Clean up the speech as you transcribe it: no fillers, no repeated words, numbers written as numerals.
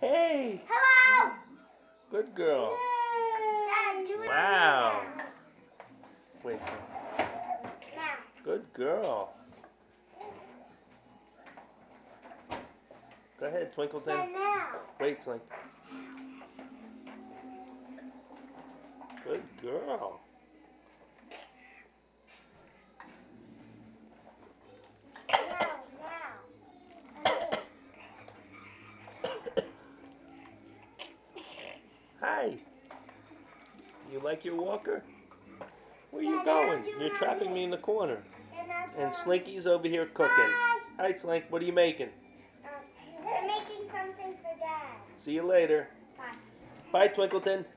Hey! Hello! Good girl. Dad, do it Wow. now. Wait, so. Now. Good girl. Go ahead, Twinkleton. Dad, now. Wait, Slink. Good girl. Hi. You like your walker? Where you going? You're trapping me in the corner. And Slinky's over here cooking. Hi, Slink. What are you making? I'm making something for Dad. See you later. Bye. Bye, Twinkleton.